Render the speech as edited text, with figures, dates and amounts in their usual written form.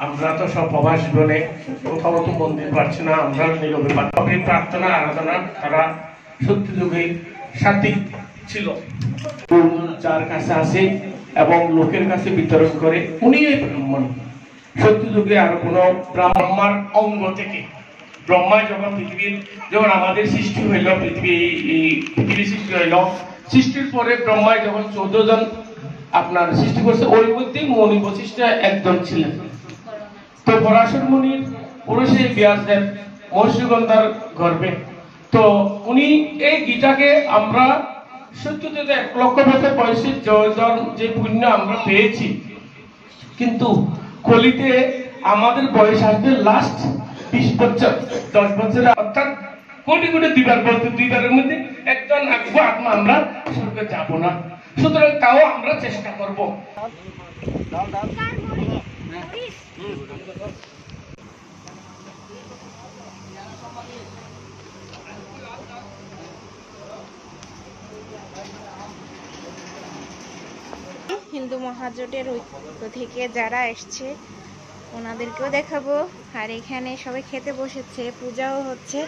আমরা তো সব প্রবাস বলে কোথাও তো মন্দির পাচ্ছি না, আমরা নীরবে পাচ্ছি প্রার্থনা আরাধনা তারা সত্যি যুগে সাত্বিক ছিল, যার কাছে আসে এবং লোকের কাছে বিতরণ করে উনি ব্রাহ্মণ। সত্যি যুগে আর কোন ব্রাহ্মার অঙ্গ থেকে ব্রহ্মায় যখন পৃথিবীর যখন আমাদের সৃষ্টি হইল, পৃথিবী সৃষ্টি হইল, সৃষ্টির পরে ব্রহ্মায় যখন 14 জন আপনার সৃষ্টি করছে, ওই মধ্যে মণি বশিষ্ঠ একজন ছিলেন। তো পরাশর মুনির পুরুষে ব্যাসদেব মহর্ষিগন্ধার গর্ভে, তো উনি এই গীতাকে আমরা সত্যি 1 লক্ষ বছর বয়সে যে পুণ্য আমরা পেয়েছি, কিন্তু কলিতে আমাদের বয়স আসবে লাস্ট 20 বছর 10 বছর, অর্থাৎ কোটি কোটি দুইবারের মধ্যে একজন আত্মা আমরা স্বর্গে যাব না। সুতরাং তাও আমরা চেষ্টা করব। হিন্দু মহাজোটের ঐক্য থেকে যারা এসছে ওনাদেরকেও দেখাবো। আর এখানে সবাই খেতে বসেছে, পূজাও হচ্ছে।